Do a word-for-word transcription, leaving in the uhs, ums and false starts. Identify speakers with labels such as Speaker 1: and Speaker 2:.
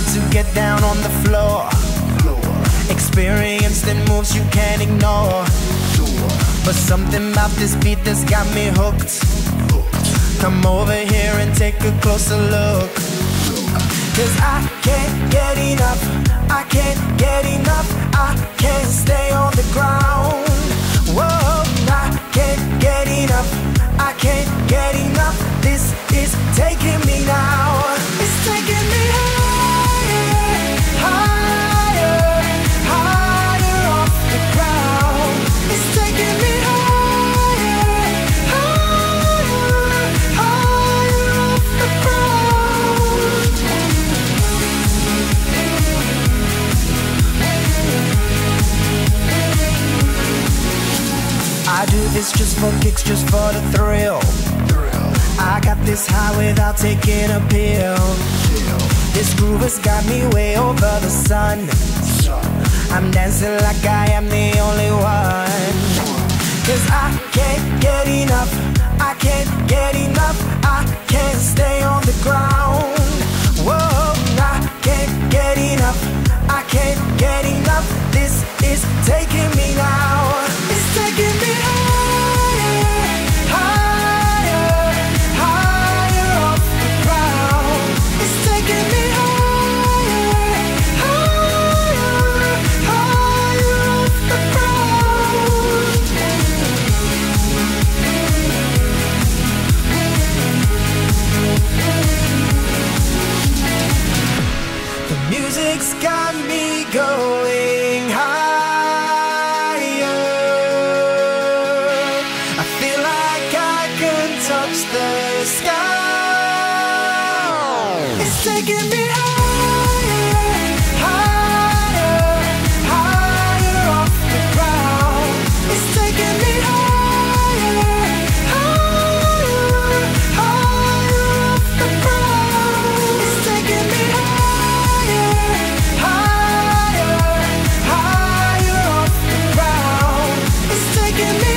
Speaker 1: about to get down on the floor. Experienced in moves you can't ignore. But something about this beat that's got me hooked. Come over here and take a closer look. Cause I can't get enough, I can't get enough, I can't stay on the ground. Whoa, I can't get enough, I can't get enough. This is taking me now. It's taking me higher, higher, higher off the ground. It's taking me higher, higher, higher off the ground. I do this just for kicks, just for the thrill. I got this high without taking a pill. This groove has got me way over the sun. I'm dancing like I am the only one. Cause I can't get enough, I can't get enough, I can't stay on the ground. Whoa, I can't get enough, I can't get enough. This is taking me now. It's taking me higher, higher, higher off the ground. It's taking me higher, higher, higher off the ground. The music's got me going higher. I feel like I can touch the sky. It's taking me higher, higher, higher off the ground. It's taking me higher, higher, higher off the ground. It's taking me higher, higher, higher off the ground. It's taking me